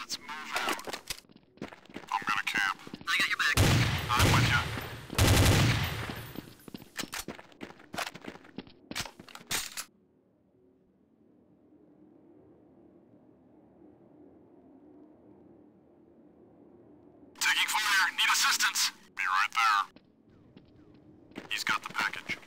Let's move out. I'm gonna camp. I got your back. I'm with you. Taking fire. Need assistance. Be right there. He's got the package.